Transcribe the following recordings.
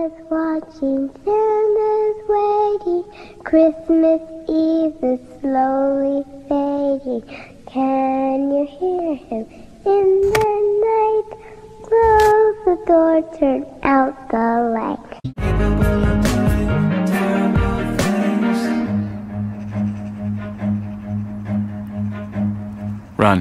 Santa's watching, Santa's waiting. Christmas Eve is slowly fading. Can you hear him in the night? Close the door, turn out the light. Run.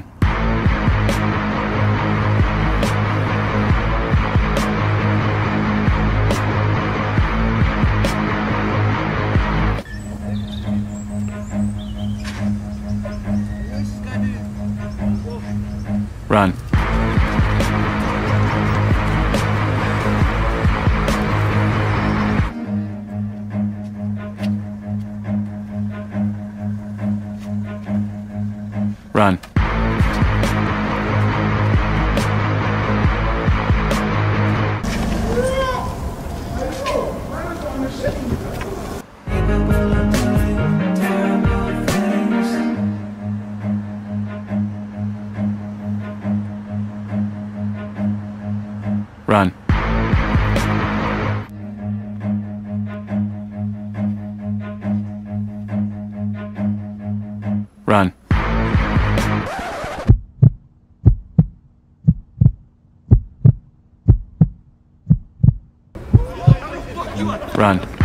Run. Run. Run. Run. Run.